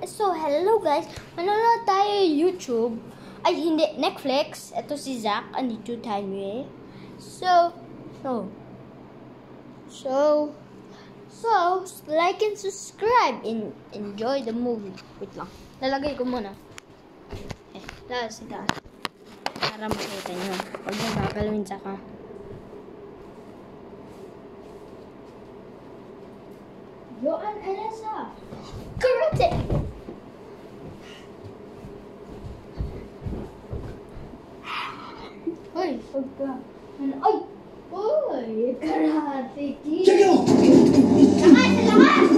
So, hello guys. Manonood tayo YouTube. Ay, hindi. Netflix. Ito si Zach. Andito tayo eh. So, like and subscribe and enjoy the movie. Wait lang. Lalagay ko muna. Taas. Para makita nyo. Huwag nyo kakalawin saka. Joan Elisa. Karate! Hoy, huwag ka. Ay! Hoy, karate kid! Check it out! Lakas!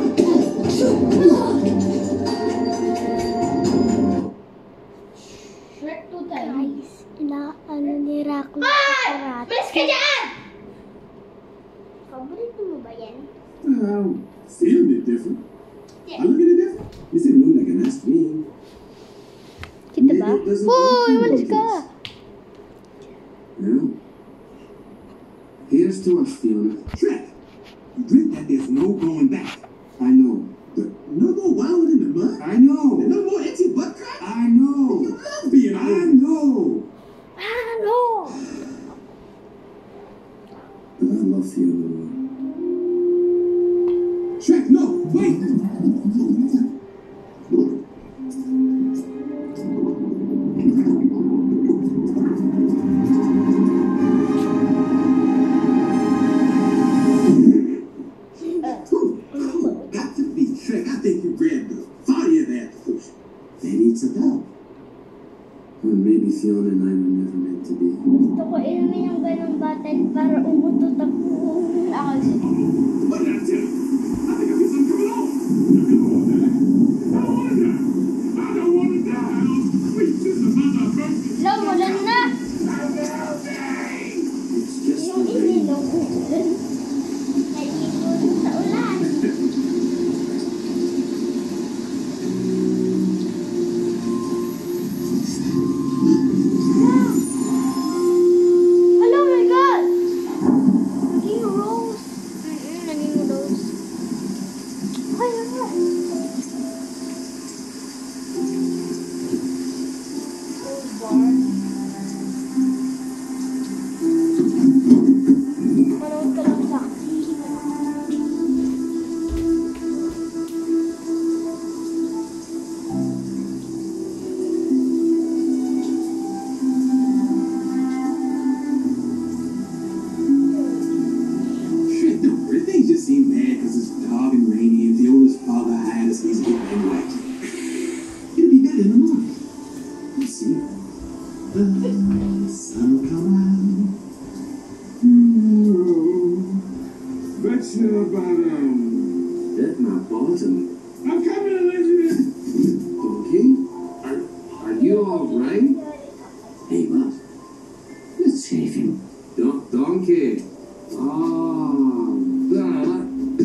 Shrek 2 tayo. Guys, inaano ni Raccoon sa karate. Malis ka dyan! Paborito mo ba yan? Feeling it different. Yeah. I look at it different. You said look like an ass to me. Kita ba? Maybe it doesn't Hoy, work malis ka! Yeah. Here's to us, Fiona. Shrek, you drink that, there's no going back. I know. But no more wilding in the mud. I know. And no more empty butt crack. I know. You love being old. I know. Ano? But I love Fiona more. Shrek, no! Wait! Got to be Shrek. I think you grabbed the body of that fish. Maybe it's a dog. Or maybe Fiona and I were never meant to be. Gusto ko inumin yung ganong bottle para umutot ako. What did I tell you? I think I see something coming on. I don't want to die. I don't want to die. Sweet sister, mother, mercy. Lang, wala na! It's just Yung the way. ininom ko dun. Nalito sa ulan. Hello, my God! Naging rose. Naging rose. Ay, ano? Rose bar. Manood ka lang sa Shit, no, things just seem bad because it's dark and rainy and Fiona's father hired us. He's getting anyway. It'll be better in the morning. You see, the sun will come out. Bet you about that's my bottom. I'm coming to let you in. Okay, are you all right? Hey, boss. Let's save him. Donkey. Oh, God.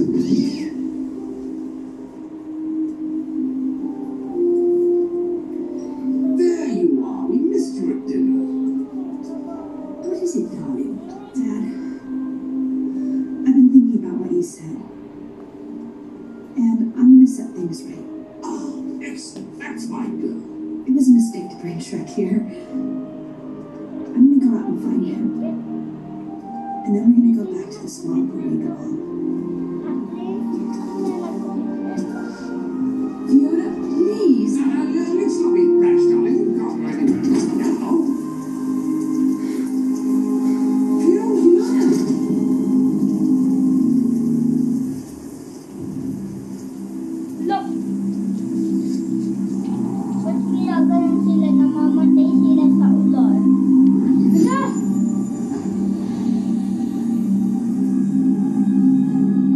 There you are. We missed you at dinner. What is it, darling? Dad, I've been thinking about what you said. And I'm gonna set things right. Oh, excellent. That's my girl. It was a mistake to bring Shrek here. I'm gonna go out and find him. And then we're gonna go back to the swamp where we belong. Fiona, please. Let's not be rash, darling. You can't go anywhere. No. Fiona. Look! Ba't kaya ganun sila namamatay sila sa ulan? Hala!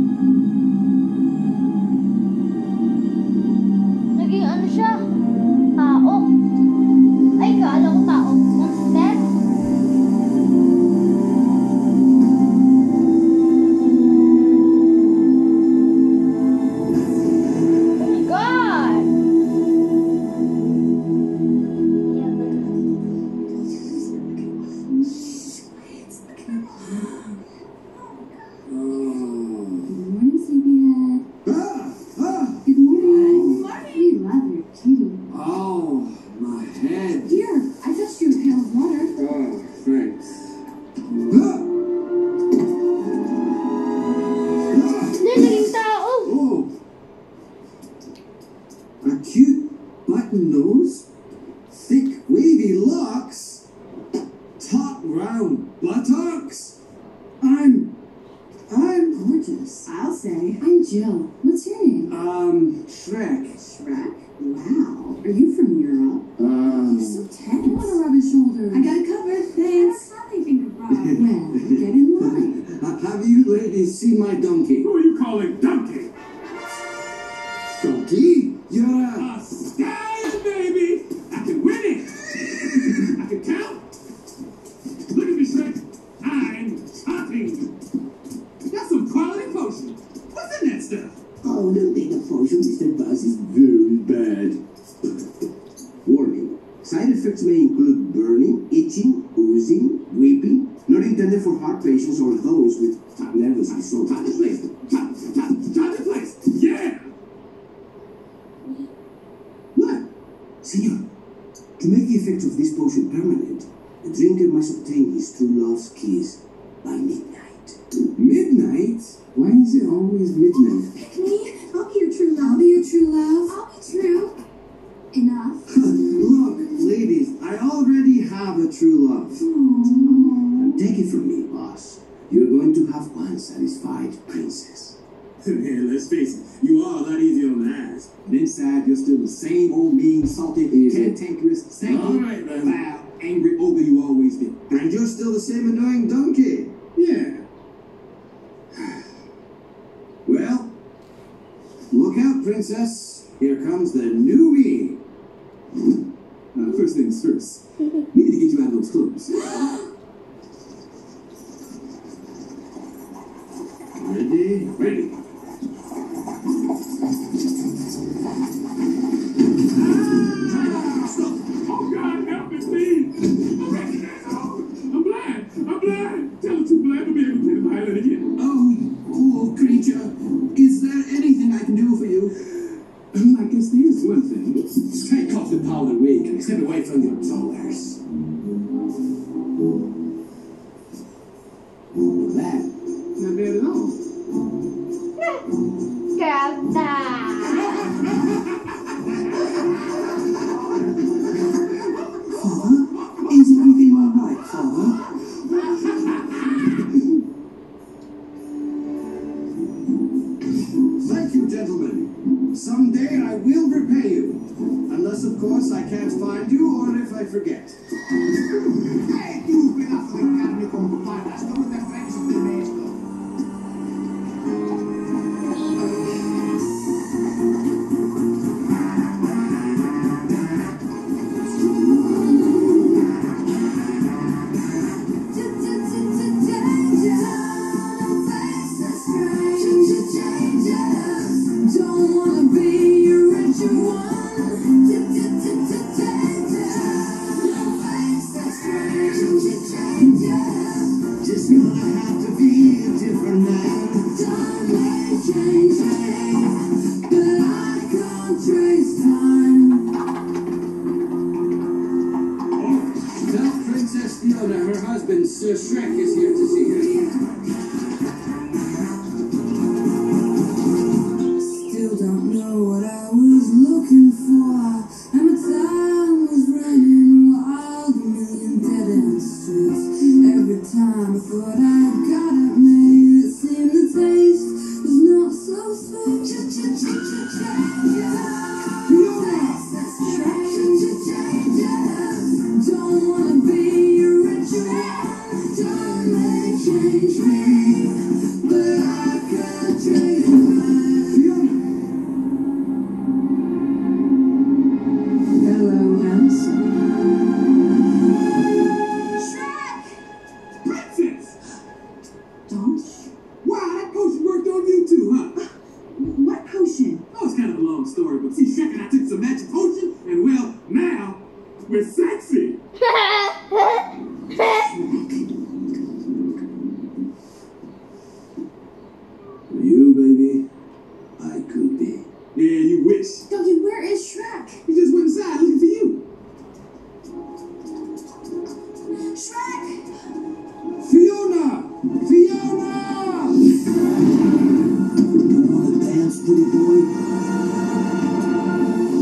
A cute button nose, thick wavy locks, taut round buttocks. I'm gorgeous. I'll say. I'm Jill. What's your name? Shrek. Shrek? Wow. Are you from Europe? You're so tense. I want to rub his shoulder. I got it covered. Thanks. That's how they think of Rob. Well, get in line. Have you ladies seen my donkey? Who are you calling donkey? Donkey? You're a... Skies, baby! I can win it! I can count! Look at me, Shrek. I'm hunting. That's some quality potion. What's in that stuff? Oh, don't take the potion, Mr. Buzz is very bad. Warning. Side effects may include burning, itching, oozing, weeping, not intended for heart patients or those with nervous disorder. Time to place. Time to place. Yeah! What? Senor, to make the effects of this potion permanent, the drinker must obtain his true love's kiss by midnight. Midnight? Why is it always midnight? Pick me. I'll be your true love. I'll be your true love. I'll be true. Enough. Look, ladies, I already have a true love. Aww. Take it from me, boss. You're going to have one satisfied princess. Man, let's face it, you are a lot easier on the eyes. And inside, you're still the same old mean, salty, cantankerous, stanky, All right, man. foul, angry ogre you always did. And you're still the same annoying donkey. Yeah. Well, look out, princess. Here comes the new me. First things first. We need to get you out of those clothes. Ready? Ready. Oh, God, help me, please. I recognize it all. I'm blind. I'm blind. Tell the truth, blind to be able to play the violin again. Oh, creature. Is there anything I can do for you? I guess there's one thing. Take off the powder wig and step away from your toes. That. Not bad at all. Grab that. Father? Is everything all right, Father? Thank you, gentlemen. Someday I will repay you. Unless, of course, I can't find you or if I forget. Hey, tú, pedazo de carne con patas, ¿cómo te atreves a hacerme esto? Don't wanna be your richer one. Just gonna have to be a different man. Time may change me, but I can't trace time. Tell Princess Fiona her husband, Sir Shrek, is here to see her. Still don't know what I was looking for. And my time was running wild, a million dead end streets. Every time I thought I got it made, it seemed the taste was not so sweet. Don't wanna be a richer man. Time may change me, but I can't change mine. Hello, handsome. Princess! Don't. Wow, that potion worked on you too, huh? What potion? Oh, it's kind of a long story, but see, Shrek and I took some magic potion, and well, now we're sexy. For you, baby, I could be. Yeah, you wish. Donkey, where is Shrek? He just went inside looking for you. Shrek! Fiona! Fiona! You wanna dance, pretty boy?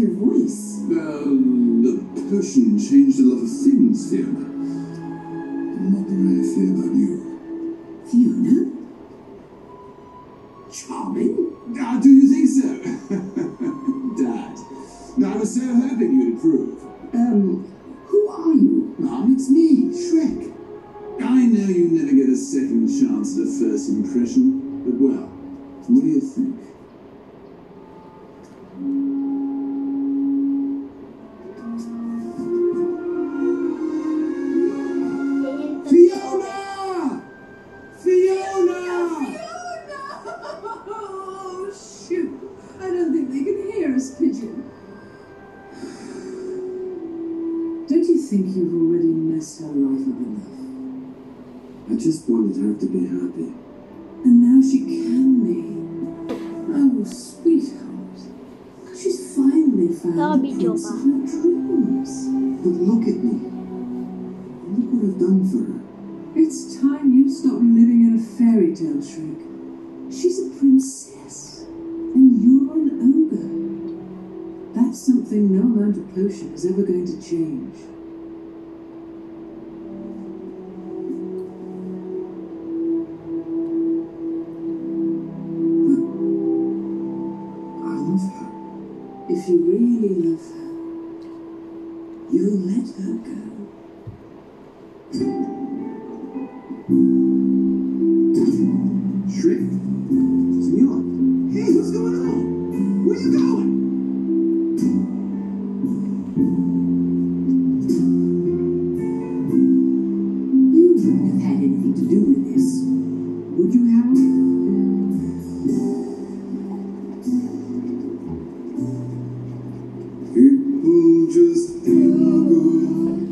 your voice. The potion changed a lot of things, Fiona. Not the way I feel about you. Fiona? Charming? Do you think so? Dad. No, I was so hoping you'd approve. Who are you? Mom, it's me, Shrek. I know you never get a second chance at a first impression, but well, what do you think? Fiona! Fiona! Oh, shoot. I don't think they can hear us, Pigeon. Don't you think you've already messed her life up enough? I just wanted her to be happy. And now she can be. Oh, sweetheart. She's finally found the Nakabidyo prince ka. of her dreams. But look at me. Look what I've done for her. It's time you stop living in a fairy tale, Shrek. She's a princess, and you're an ogre. That's something no amount of potion is ever going to change. I love her. If you really love her, you'll let her go. Shrek? Senor? Hey, what's going on? Where you going? You wouldn't have had anything to do with this, would you, Harold? People just ain't no good.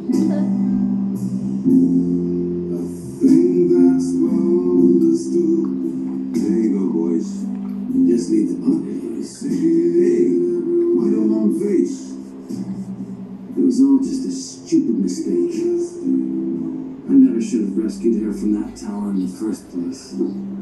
I think that's well understood. There you go, boys. Just leave the party. Hey, why the long face? It was all just a stupid mistake. I never should have rescued her from that tower in the first place.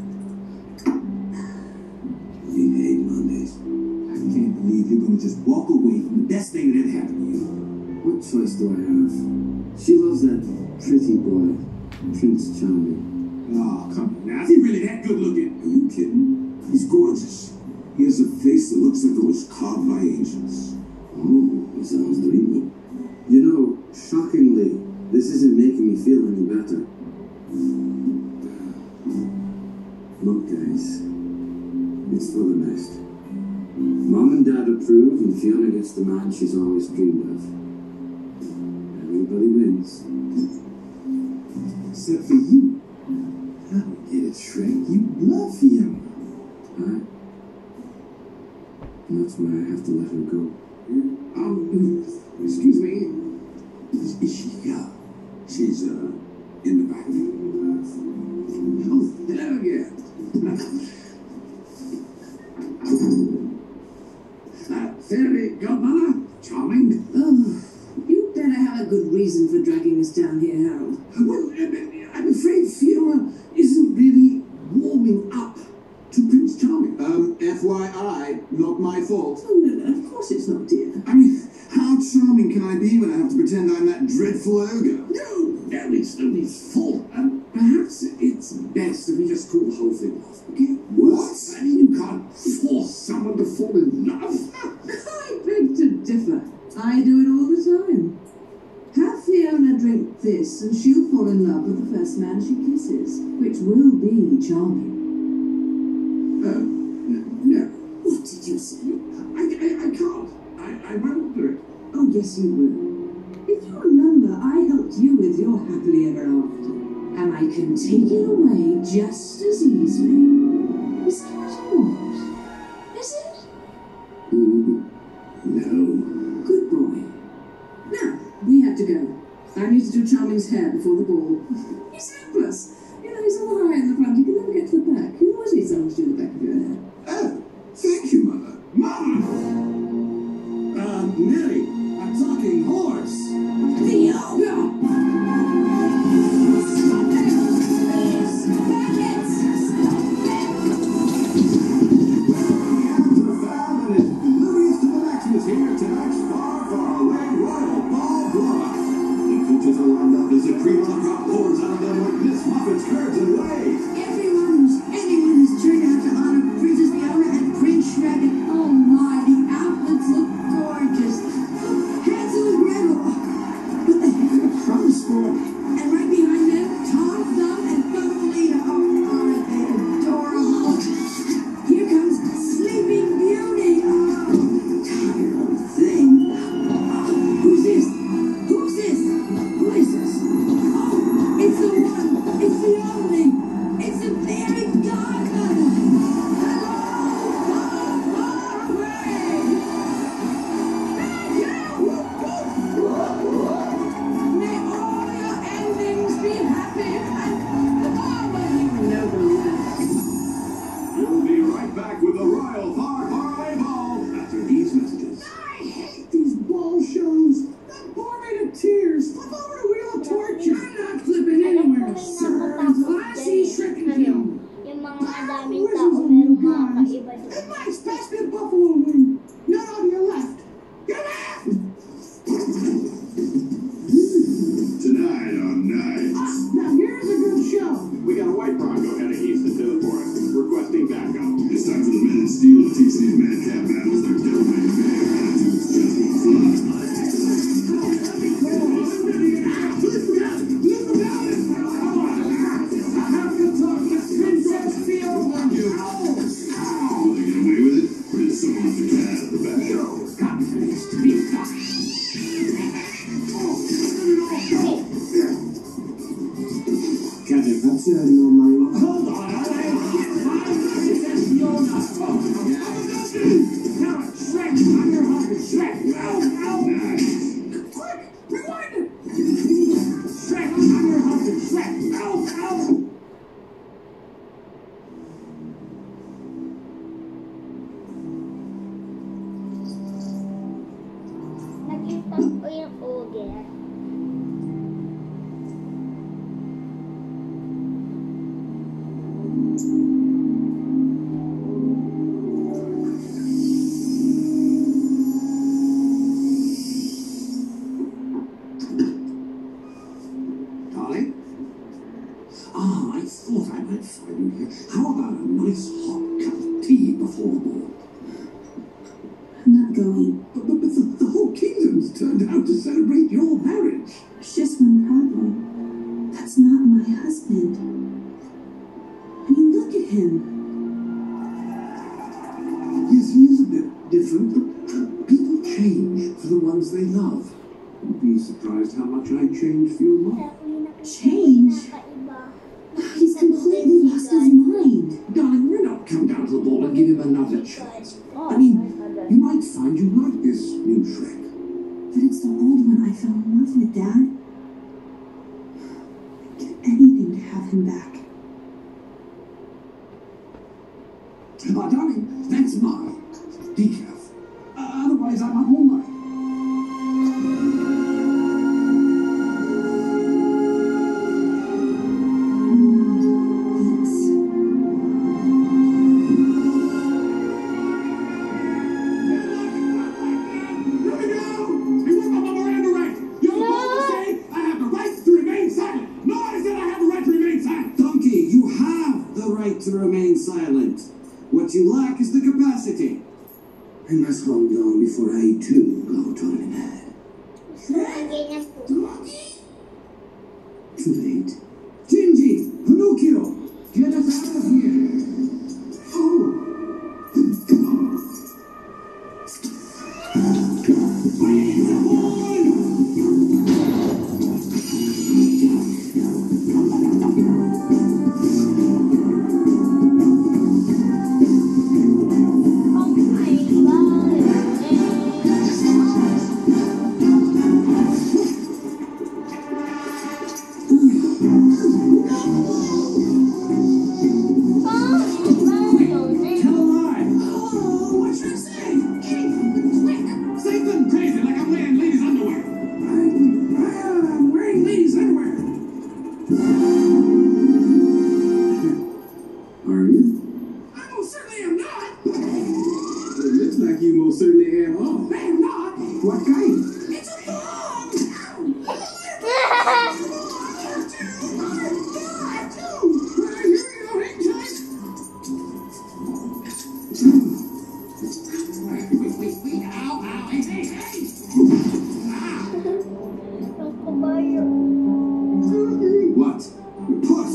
You hate Mondays. I can't believe you're gonna just walk away from the best thing that happened to you. What choice do I have? She loves that pretty boy, Prince Charming. Oh, come on now. Is he really that good looking? Are you kidding? He's gorgeous. He has a face that looks like it was carved by angels. Oh, he sounds dreamy. You know, shockingly, this isn't making me feel any better. Look, guys, it's for the best. Mom and Dad approve, and Fiona gets the man she's always dreamed of. Everybody wins. Except for you. I don't get it, Shrek. You love Fiona. Alright. And that's why I have to let her go. Excuse me. Is she here? She's, in the back. Oh, hello again. Fairy godmother, charming. Oh, you better have a good reason for dragging us down here, Harold. Well, I'm afraid Fiona isn't really warming up to Prince Charming. FYI, not my fault. Oh, no, of course it's not, dear. I mean, how charming can I be when I have to pretend I'm that dreadful ogre? No, it's nobody's fault. Perhaps it's best if we just call the whole thing off, okay? What? I mean, you can't force someone to fall in love. I beg to differ. I do it all the time. Have Fiona drink this, and she'll fall in love with the first man she kisses, which will be charming. No. What did you say? I can't. I won't do it. Oh, yes, you will. If you remember, I helped you with your happily ever after, and I can take it away just as easily. Is that what you want? Is it? No. Good boy. Now, we have to go. I need to do Charming's hair before the ball. He's hopeless. You know, he's all high in the front. He can never get to the back. You always need someone to do the back of your hair. Oh, thank you, Mother. Mama! Nelly, a talking horse. The ogre! Stop it! Stop it! After the famine, Louis to the Maximus here tonight. Joe. We got a white Bronco heading east into the forest, requesting backup. It's time for the Men of Steel to teach these madcap battles their devil-may bear attitudes just won't fly. Will they get away with it? Or did someone have to cat out of the bag? Captain, what's on your mind? Hold on, I Shrek, I'm your husband, Shrek. Quick, rewind it. Shrek, I'm your husband, Shrek. Nakita ko yung ogre. Darling? Ah, I thought I might find you here. How about a nice hot cup of tea before the ball? I'm not going. But the whole kingdom's turned out to celebrate your marriage. There's just one problem. That's not my husband. I mean, look at him. Yes, he is a bit different, but people change for the ones they love. You'd be surprised how much I changed for your mom. Change? He's completely lost his mind. Darling, why not come down to the ball and give him another chance? I mean, you might find you like this new Shrek. But it's the old one I fell in love with, Dad. I'd do anything to have him back. But darling, that's mine. Be careful. Otherwise, I'm up all night. Thanks. Let me go! You look up my Miranda rights! You're supposed to say I have the right to remain silent! No, I said I have the right to remain silent! Donkey, you have the right to remain silent. What you lack is the capacity. I must hold on before I too go turning head. Ganyan po. Too late. Gingy! Pinocchio! Get us out of here! Oh! Tell a lie! Oh, what should I say? Quick! Say something crazy like I'm wearing ladies' underwear! I'm wearing ladies' underwear. Are you? I most certainly am not! It looks like you most certainly am off. I am not! What kind? It's a bomb! Wait, ow, hey, hey! Yung kabayo. What? Puss!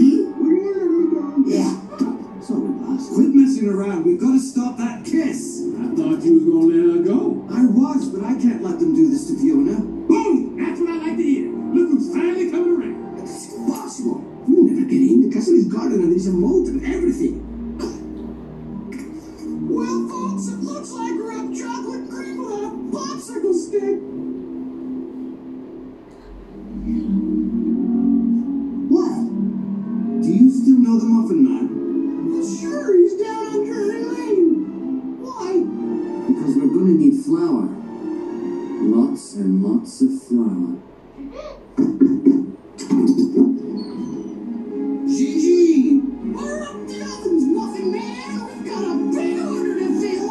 Yeah. Sorry, boss. Quit messing around. We've got to stop that kiss. I thought you was gonna let her go. I was, but I can't let them do this to Fiona. Boom! That's what I like to hear. Look who's finally coming around. That's impossible. We'll never get in. The castle is guarded and there's a moat and everything. Well, folks, it looks like we're up chocolate cream without a popsicle stick. What? Do you still know the Muffin Man? Well, sure, he's down on Drury Lane. Why? Because we're gonna need flour. Lots and lots of flour. Gigi! Fire up the ovens, Muffin Man! We've got a big order to fill!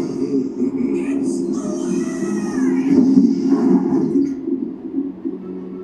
It's alive!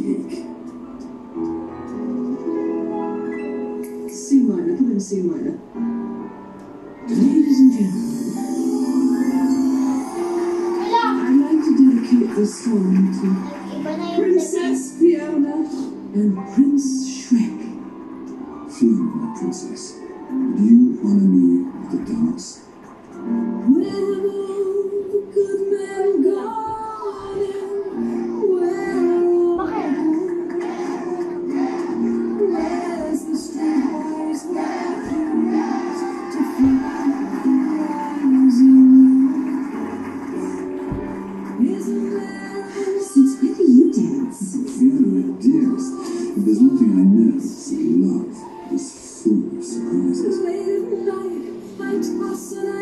cake. C minor, put in C minor. Ladies and gentlemen, I'd like to dedicate this song to Iba na yung Princess Fiona and Prince Shrek. Fiona, my princess, do you honor me with a dance? When all the good men gone and where's the streetboys walking to fly the rising moon? Isn't there since when do you dance? Fiona, my dearest, if there's one thing I know, it's that love is full of surprises. Late at night, I toss and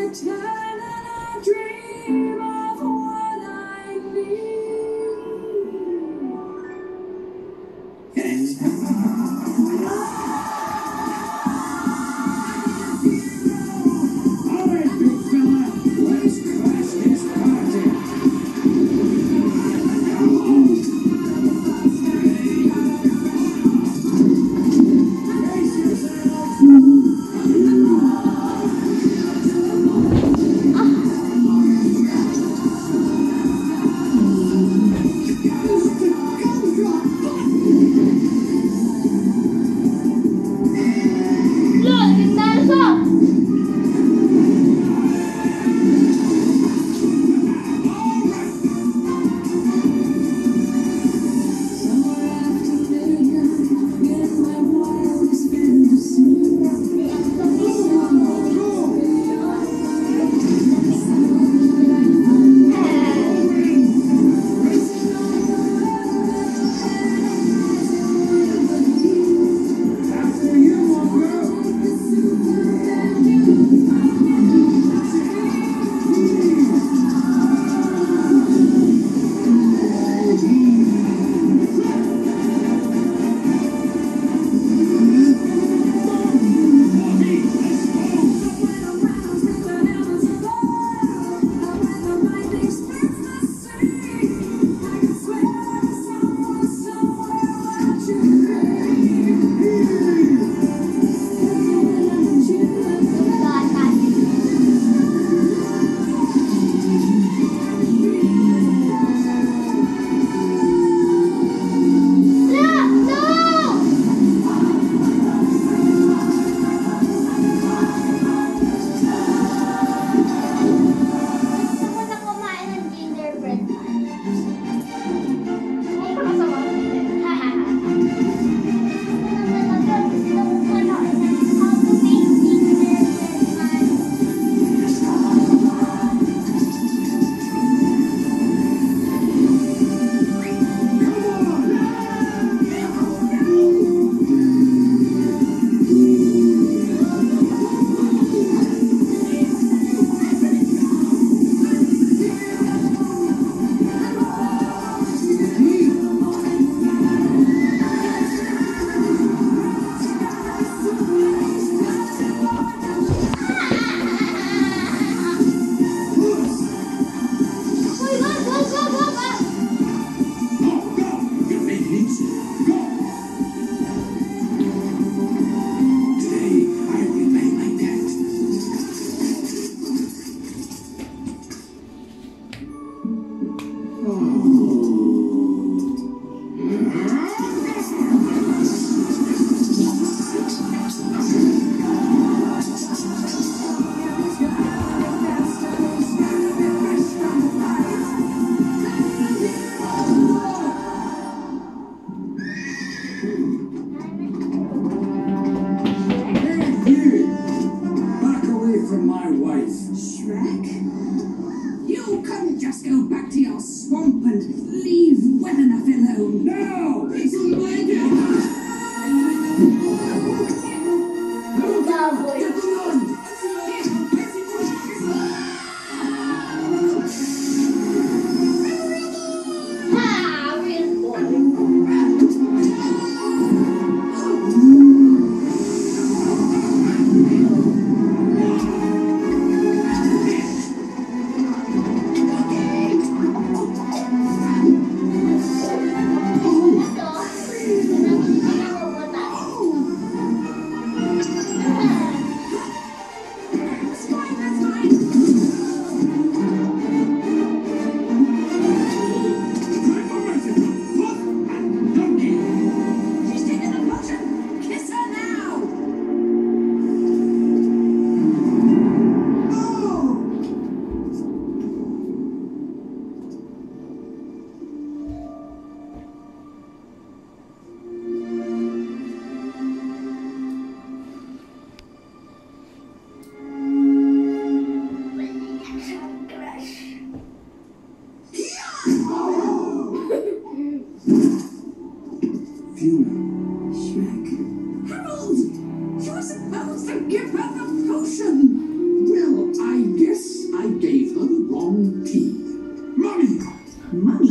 Fiona. Shrek. Harold! You were supposed to give her the potion! Well, I guess I gave her the wrong tea. Mommy! Money?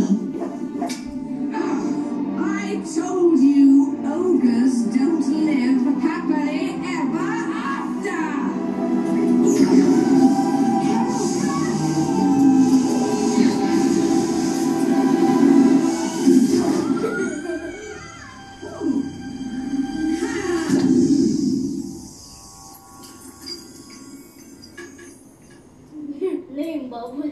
I told you, ogres don't live happily ever after! Lame bubbles.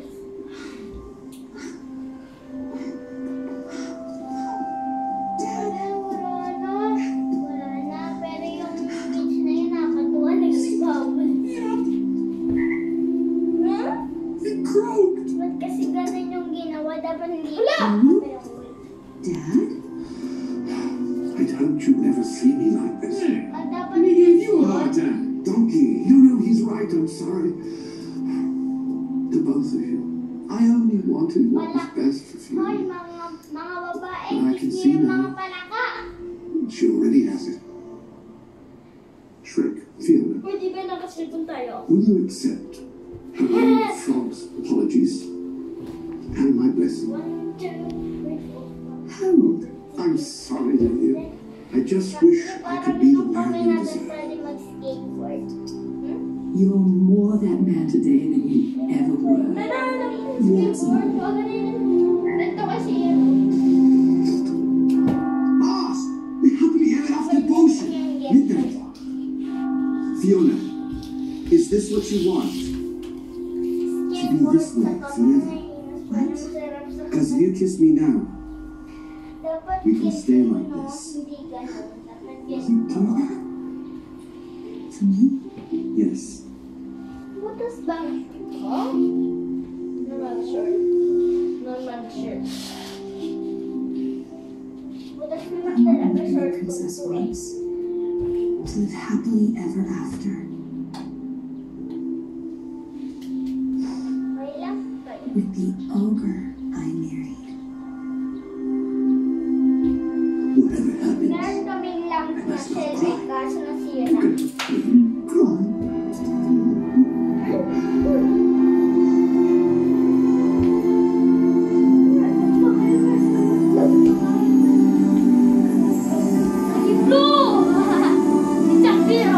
Wala na. Pero yung kids na yun, nakakatuwa. Nag-bubble. Huh? It croaked! Ba't kasi ganun yung ginawa? Dapat hindi. Dad? I hoped you'd never see me like this. Hey, Dapat and he gave you a hard time. Donkey, no, he's right, I'm sorry. To both of you. I only wanted what was best for Hoy, Fiona. mga babae, I can hindi see yung now. mga palaka. She already has it. Shrek, Fiona, Pwede ba nakasilpon tayo? will you accept her own frog's apologies and my blessing? 1, 2, 3, 4. Harold? I'm sorry, Lily. I just wish I could be the man you deserve. Pwede mag-skateboard. You're more that man today than you ever were. Skateboard? Huwag na yun. Ito kasi yun. Boss, the happily ever after potion. Midnight. Fiona, is this what you want? To be this way forever? Because if you kiss me now, we can stay like this. Hindi ganun. Dapat You do that? To me? Yes. What does that mean? Normal shirt. Normal shirt. What does I naman want talaga to be a short princess ko? once. To live happily ever after. Okay lang. With the ogre I married. Whatever happens, Meron kaming lang na selfie kaso nasira. cry. Lagi blue! Si Jack Biro!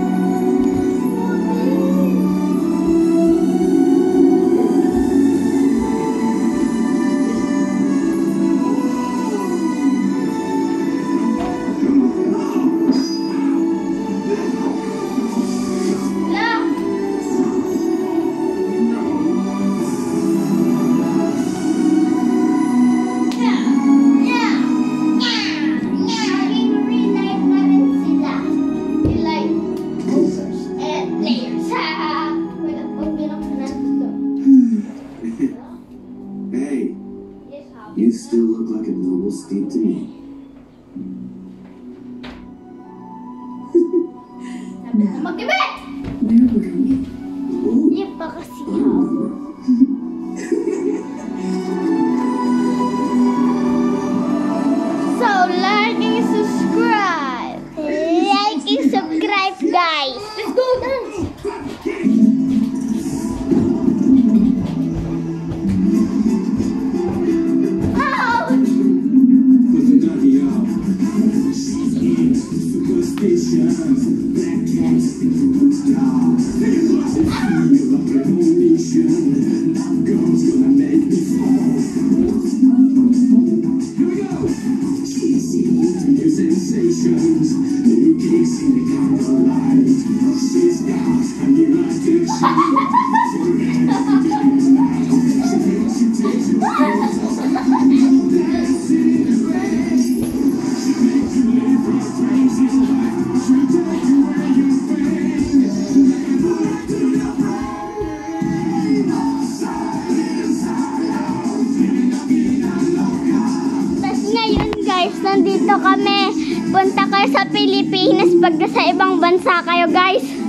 Hey, you still look like a noble steed to me. Magkibit! Where were we? Oh, Hindi pa kasi I remember. So, like and subscribe. Like and subscribe, guys. Let's go dance. Ouch! Put the doggy out. Superstitions, black cats, stars. Feel a premonition. Girl's gonna make me fall. Here we go. New sensations, new kicks in the candlelight. She's got a new addiction. She takes you Tapos ngayon guys, nandito kami. Punta kayo sa Pilipinas pag nasa ibang bansa kayo guys.